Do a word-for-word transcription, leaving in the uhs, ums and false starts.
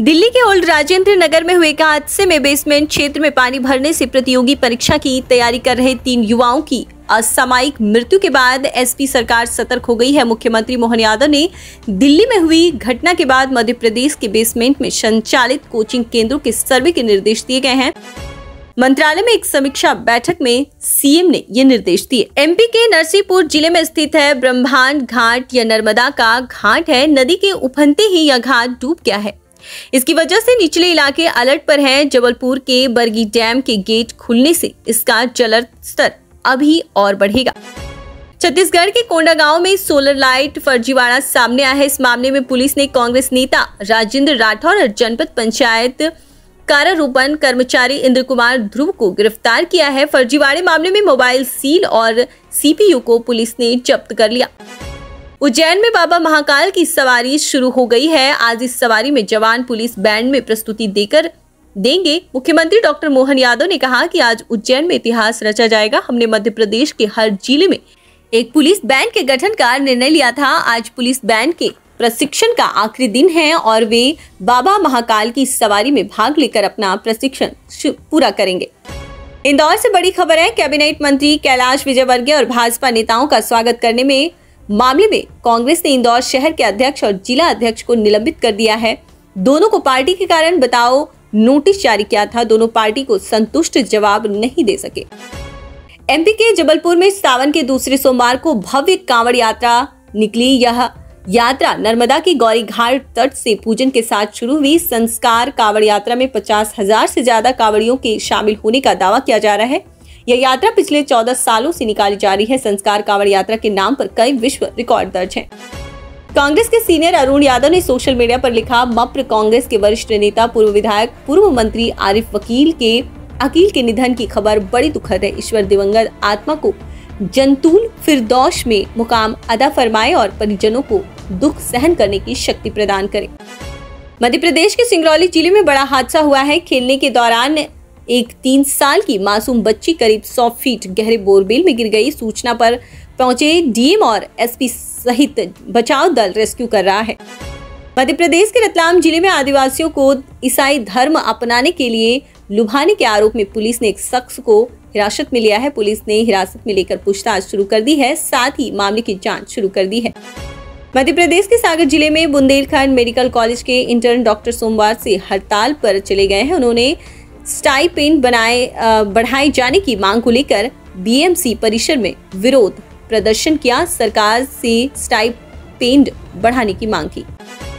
दिल्ली के ओल्ड राजेंद्र नगर में हुए एक हादसे में बेसमेंट क्षेत्र में पानी भरने से प्रतियोगी परीक्षा की तैयारी कर रहे तीन युवाओं की असामयिक मृत्यु के बाद एसपी सरकार सतर्क हो गई है। मुख्यमंत्री मोहन यादव ने दिल्ली में हुई घटना के बाद मध्य प्रदेश के बेसमेंट में संचालित कोचिंग केंद्रों के सर्वे के निर्देश दिए गए हैं। मंत्रालय में एक समीक्षा बैठक में सीएम ने ये निर्देश दिए। एमपी के नरसिंहपुर जिले में स्थित है ब्रह्मांड घाट। यह नर्मदा का घाट है। नदी के उफनते ही यह घाट डूब गया है। इसकी वजह से निचले इलाके अलर्ट पर हैं। जबलपुर के बरगी डैम के गेट खुलने से इसका जल स्तर अभी और बढ़ेगा। छत्तीसगढ़ के कोंडागांव में सोलर लाइट फर्जीवाड़ा सामने आया है। इस मामले में पुलिस ने कांग्रेस नेता राजेंद्र राठौर और जनपद पंचायत कारारोपण कर्मचारी इंद्र कुमार ध्रुव को गिरफ्तार किया है। फर्जीवाड़े मामले में मोबाइल सील और सीपीयू को पुलिस ने जब्त कर लिया। उज्जैन में बाबा महाकाल की सवारी शुरू हो गई है। आज इस सवारी में जवान पुलिस बैंड में प्रस्तुति देकर देंगे। मुख्यमंत्री डॉक्टर मोहन यादव ने कहा कि आज उज्जैन में इतिहास रचा जाएगा। हमने मध्य प्रदेश के हर जिले में एक पुलिस बैंड के गठन का निर्णय लिया था। आज पुलिस बैंड के प्रशिक्षण का आखिरी दिन है और वे बाबा महाकाल की सवारी में भाग लेकर अपना प्रशिक्षण पूरा करेंगे। इंदौर से बड़ी खबर है। कैबिनेट मंत्री कैलाश विजयवर्गीय और भाजपा नेताओं का स्वागत करने में मामले में कांग्रेस ने इंदौर शहर के अध्यक्ष और जिला अध्यक्ष को निलंबित कर दिया है। दोनों को पार्टी के कारण बताओ नोटिस जारी किया था। दोनों पार्टी को संतुष्ट जवाब नहीं दे सके। एमपी के जबलपुर में सावन के दूसरे सोमवार को भव्य कांवड़ यात्रा निकली। यह यात्रा नर्मदा की गौरी घाट तट से पूजन के साथ शुरू हुई। संस्कार कांवड़ यात्रा में पचास हजार से ज्यादा कांवड़ियों के शामिल होने का दावा किया जा रहा है। यह यात्रा पिछले चौदह सालों से निकाली जा रही है। संस्कार कांवड़ यात्रा के नाम पर कई विश्व रिकॉर्ड दर्ज हैं। कांग्रेस के सीनियर अरुण यादव ने सोशल मीडिया पर लिखा, मप्र कांग्रेस के वरिष्ठ नेता पूर्व विधायक पूर्व मंत्री आरिफ वकील के अकील के निधन की खबर बड़ी दुखद है। ईश्वर दिवंगत आत्मा को जन्नतुल फिरदौस में मुकाम अदा फरमाए और परिजनों को दुख सहन करने की शक्ति प्रदान करे। मध्य प्रदेश के सिंगरौली जिले में बड़ा हादसा हुआ है। खेलने के दौरान एक तीन साल की मासूम बच्ची करीब सौ फीट गहरे बोरवेल में गिर गई। सूचना पर पहुंचे डीएम और एसपी सहित बचाव दल रेस्क्यू कर रहा है। मध्य प्रदेश के रतलाम जिले में आदिवासियों को ईसाई धर्म अपनाने के लिए लुभाने के आरोप में पुलिस ने एक शख्स को हिरासत में लिया है। पुलिस ने हिरासत में लेकर पूछताछ शुरू कर दी है। साथ ही मामले की जांच शुरू कर दी है। मध्य प्रदेश के सागर जिले में बुंदेलखंड मेडिकल कॉलेज के इंटर्न डॉक्टर सोमवार से हड़ताल पर चले गए हैं। उन्होंने स्टाइपेंड बनाए बढ़ाए जाने की मांग को लेकर बीएमसी परिसर में विरोध प्रदर्शन किया। सरकार से स्टाइपेंड बढ़ाने की मांग की।